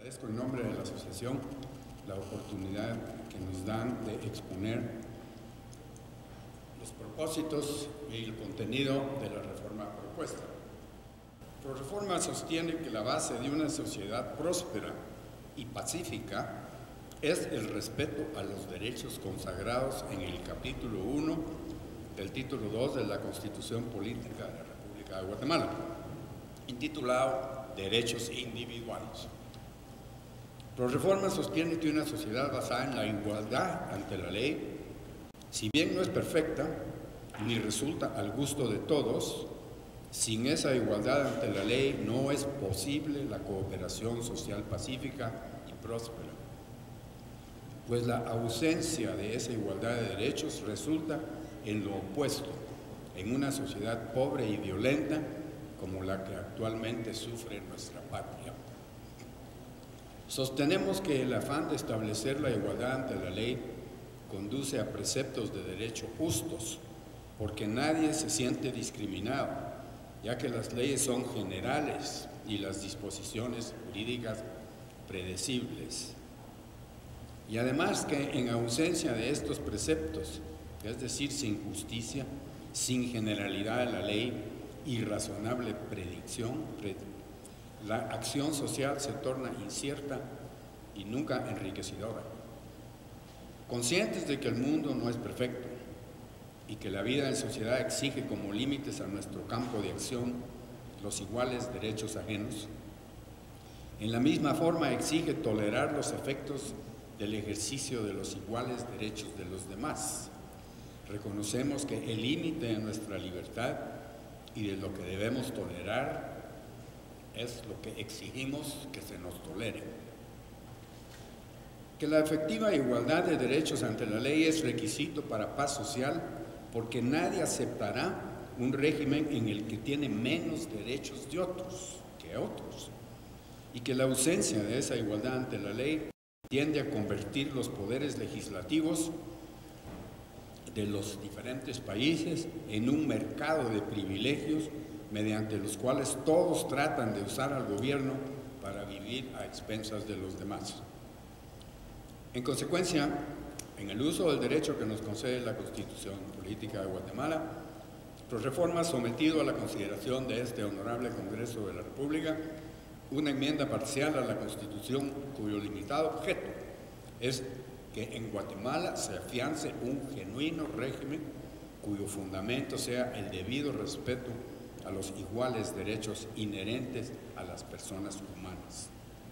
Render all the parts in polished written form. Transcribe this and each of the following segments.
Agradezco en nombre de la asociación la oportunidad que nos dan de exponer los propósitos y el contenido de la reforma propuesta. ProReforma sostiene que la base de una sociedad próspera y pacífica es el respeto a los derechos consagrados en el capítulo 1 del título 2 de la Constitución Política de la República de Guatemala, intitulado Derechos Individuales. ProReforma sostiene que una sociedad basada en la igualdad ante la ley, si bien no es perfecta ni resulta al gusto de todos, sin esa igualdad ante la ley no es posible la cooperación social pacífica y próspera, pues la ausencia de esa igualdad de derechos resulta en lo opuesto, en una sociedad pobre y violenta como la que actualmente sufre nuestra patria. Sostenemos que el afán de establecer la igualdad ante la ley conduce a preceptos de derecho justos, porque nadie se siente discriminado, ya que las leyes son generales y las disposiciones jurídicas predecibles. Y además que en ausencia de estos preceptos, es decir, sin justicia, sin generalidad de la ley y razonable predicción, la acción social se torna incierta y nunca enriquecedora. Conscientes de que el mundo no es perfecto y que la vida en sociedad exige como límites a nuestro campo de acción los iguales derechos ajenos, en la misma forma exige tolerar los efectos del ejercicio de los iguales derechos de los demás. Reconocemos que el límite de nuestra libertad y de lo que debemos tolerar es lo que exigimos que se nos tolere. Que la efectiva igualdad de derechos ante la ley es requisito para paz social, porque nadie aceptará un régimen en el que tiene menos derechos de otros que otros, y que la ausencia de esa igualdad ante la ley tiende a convertir los poderes legislativos de los diferentes países en un mercado de privilegios mediante los cuales todos tratan de usar al gobierno para vivir a expensas de los demás. En consecuencia, en el uso del derecho que nos concede la Constitución Política de Guatemala, ProReforma ha sometido a la consideración de este honorable Congreso de la República una enmienda parcial a la Constitución cuyo limitado objeto es que en Guatemala se afiance un genuino régimen cuyo fundamento sea el debido respeto a los iguales derechos inherentes a las personas humanas.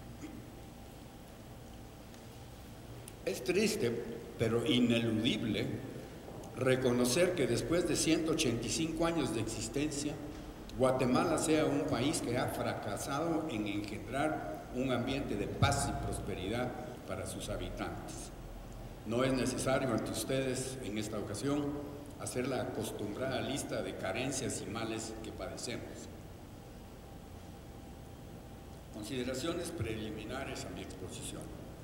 Es triste, pero ineludible, reconocer que después de 185 años de existencia, Guatemala sea un país que ha fracasado en engendrar un ambiente de paz y prosperidad para sus habitantes. No es necesario ante ustedes en esta ocasión hacer la acostumbrada lista de carencias y males que padecemos. Consideraciones preliminares a mi exposición.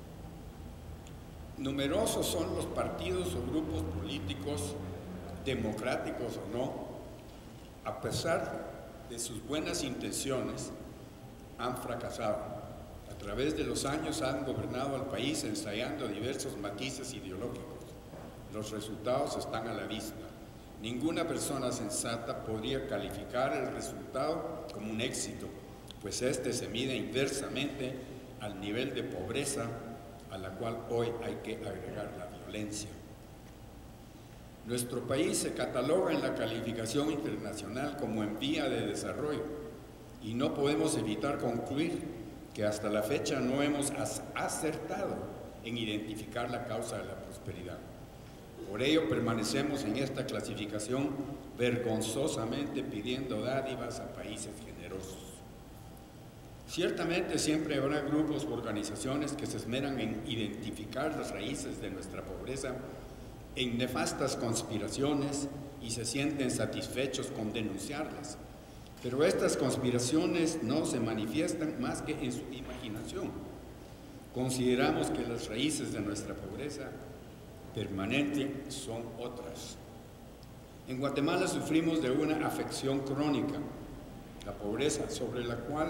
Numerosos son los partidos o grupos políticos, democráticos o no, a pesar de sus buenas intenciones, han fracasado. A través de los años han gobernado al país ensayando diversos matices ideológicos. Los resultados están a la vista. Ninguna persona sensata podría calificar el resultado como un éxito, pues este se mide inversamente al nivel de pobreza a la cual hoy hay que agregar la violencia. Nuestro país se cataloga en la calificación internacional como en vía de desarrollo y no podemos evitar concluir que hasta la fecha no hemos acertado en identificar la causa de la prosperidad. Por ello permanecemos en esta clasificación vergonzosamente pidiendo dádivas a países generosos. Ciertamente siempre habrá grupos u organizaciones que se esmeran en identificar las raíces de nuestra pobreza en nefastas conspiraciones y se sienten satisfechos con denunciarlas. Pero estas conspiraciones no se manifiestan más que en su imaginación. Consideramos que las raíces de nuestra pobreza permanente son otras. En Guatemala sufrimos de una afección crónica, la pobreza, sobre la cual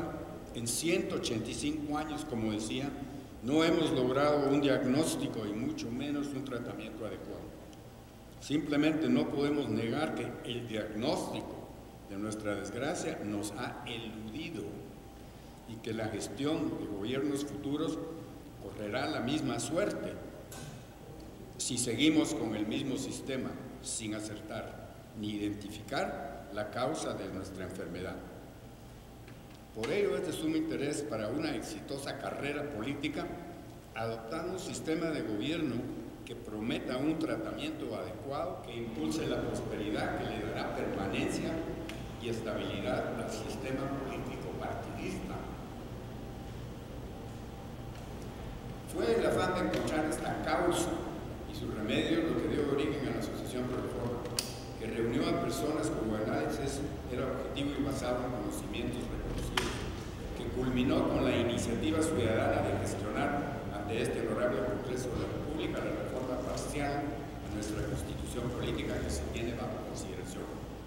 en 185 años, como decía, no hemos logrado un diagnóstico y mucho menos un tratamiento adecuado. Simplemente no podemos negar que el diagnóstico de nuestra desgracia nos ha eludido y que la gestión de gobiernos futuros correrá la misma suerte si seguimos con el mismo sistema sin acertar ni identificar la causa de nuestra enfermedad. Por ello es de sumo interés para una exitosa carrera política adoptar un sistema de gobierno que prometa un tratamiento adecuado, que impulse la prosperidad, que le dará permanencia y estabilidad al sistema político partidista. Fue el afán de encontrar esta causa y su remedio lo que dio origen a la Asociación Pro Reforma, que reunió a personas cuyo análisis era objetivo y basado en conocimientos reconocidos, que culminó con la iniciativa ciudadana de gestionar ante este honorable Congreso de la República la reforma parcial a nuestra Constitución política que se tiene bajo consideración.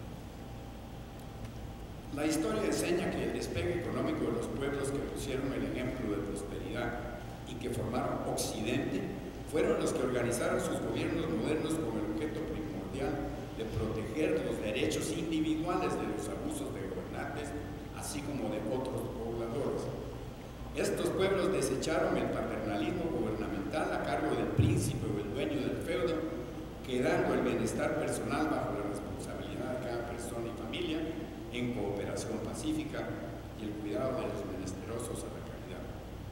La historia enseña que el despegue económico de los pueblos que pusieron el ejemplo de prosperidad y que formaron Occidente fueron los que organizaron sus gobiernos modernos con el objeto primordial de proteger los derechos individuales de los abusos de gobernantes, así como de otros pobladores. Estos pueblos desecharon el paternalismo gubernamental a cargo del príncipe o el dueño del feudo, quedando el bienestar personal bajo la responsabilidad de cada persona y familia en cooperación pacífica y el cuidado de los menesterosos a la caridad.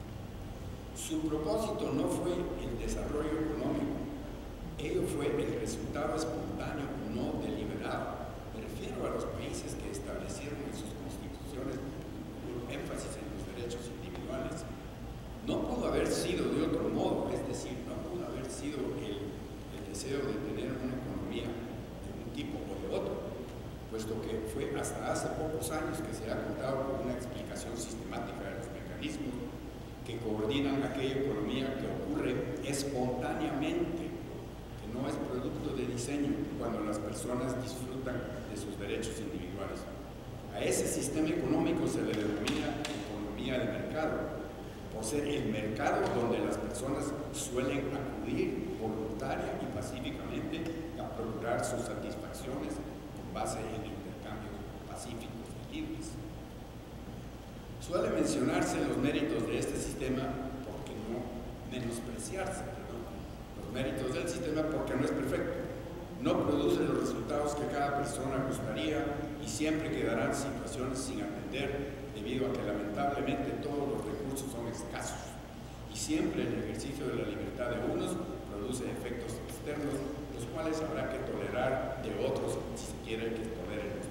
Su propósito no fue el desarrollo económico, ello fue el resultado espontáneo, no deliberado. Me refiero a los países que establecieron en sus constituciones un énfasis en los derechos individuales. No pudo haber sido de otro modo, es decir, no pudo haber sido el deseo de tener una economía de un tipo o de otro, puesto que fue hasta hace pocos años que se ha contado con una explicación sistemática de los mecanismos que coordinan aquella economía que ocurre espontáneamente, que no es producto de diseño cuando las personas disfrutan de sus derechos individuales. A ese sistema económico se le denomina economía de mercado, por ser el mercado donde las personas suelen acudir voluntaria y pacíficamente a procurar sus satisfacciones con base en intercambios pacíficos y libres. Suele mencionarse los méritos de este sistema, porque no menospreciarse, los méritos del sistema porque no es perfecto, no produce los resultados que cada persona gustaría y siempre quedarán situaciones sin atender debido a que lamentablemente todos los recursos son escasos y siempre el ejercicio de la libertad de unos produce efectos externos, los cuales habrá que tolerar de otros si se quiere que toleren